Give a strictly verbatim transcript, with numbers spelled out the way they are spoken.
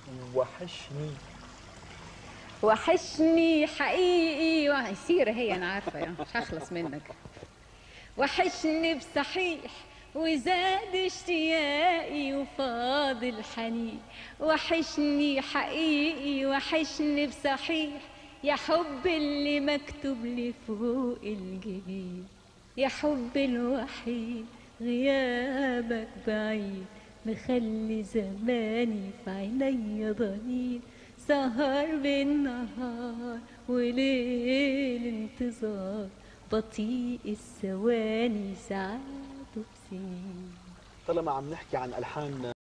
وحشني. وحشني حقيقي وهيصير هي انا عارفه يعني مش هخلص منك. وحشني بصحيح وزاد اشتياقي وفاض الحنين. وحشني حقيقي وحشني بصحيح يا حب اللي مكتوب لي فوق الجبين. يا حب الوحيد غيابك بعيد مخلي زماني في عيني ضنين. سهر بالنهار وليل انتظار بطيء الثواني ساعات وبسنين. طالما عم نحكي عن ألحان